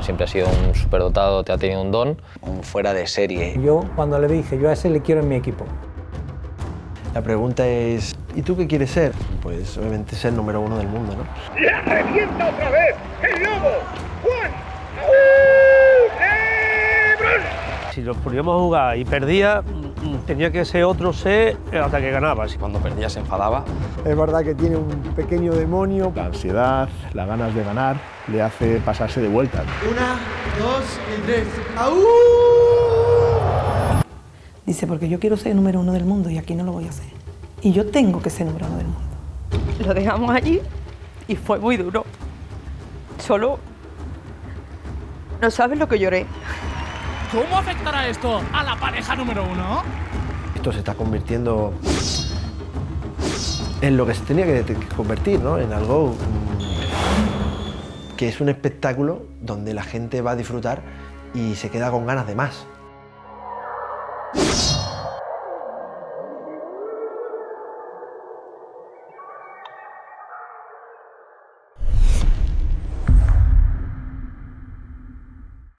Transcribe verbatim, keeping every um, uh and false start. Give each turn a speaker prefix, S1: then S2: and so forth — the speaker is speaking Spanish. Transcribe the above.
S1: siempre ha sido un superdotado, te ha tenido un don.
S2: Un fuera de serie.
S3: Yo cuando le dije, yo a ese le quiero en mi equipo.
S4: La pregunta es, ¿y tú qué quieres ser? Pues obviamente ser número uno del mundo, ¿no?
S5: ¡La revienta otra vez! ¡El lobo! ¡Juan! ¡Lebron!
S6: Si nos poníamos a jugar y perdía, tenía que ser otro set hasta que ganaba.
S2: Cuando perdía se enfadaba.
S7: Es verdad que tiene un pequeño demonio.
S8: La ansiedad, las ganas de ganar, le hace pasarse de vueltas.
S9: Una, dos y tres. ¡Aú!
S10: Dice, porque yo quiero ser número uno del mundo y aquí no lo voy a hacer. Y yo tengo que ser número uno del mundo.
S11: Lo dejamos allí y fue muy duro. Solo... no sabes lo que lloré.
S12: ¿Cómo afectará esto a la pareja número uno?
S4: Esto se está convirtiendo en lo que se tenía que convertir, ¿no? En algo mmm, que es un espectáculo donde la gente va a disfrutar y se queda con ganas de más.